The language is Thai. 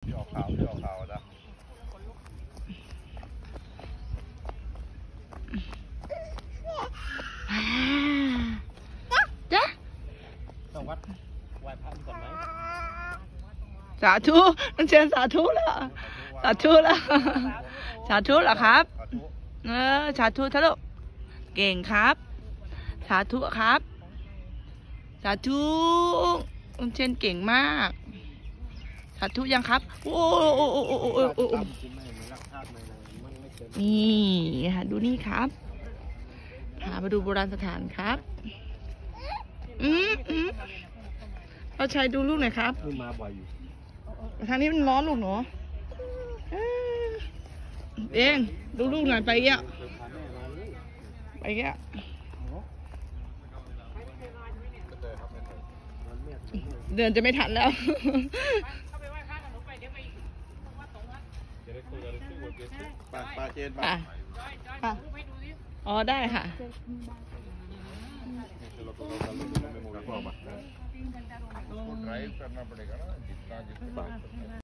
ที่ออกข่าวที่ออกข่าวนะจ้ะต้องวัดไหว้พระก่อนไหมสาธุน้องเชนสาธุแล้วสาธุแล้วสาธุเหรอครับสาธุทะลุเก่งครับสาธุครับสาธุน้องเชนเก่งมากสาธุยังครับโอ้นี่ค่ะดูนี่ครับพามาดูโบราณสถานครับเราชัยดูลูกหน่อยครับมาบ่อยอยู่ทางนี้มันร้อนลูกหนูเองดูลูกหน่อยไปแกไปแกเดินจะไม่ทันแล้วปลาเจนปลาอ๋อได้ค่ะ ड्राइव करना पड़ेगा ना जितना जितना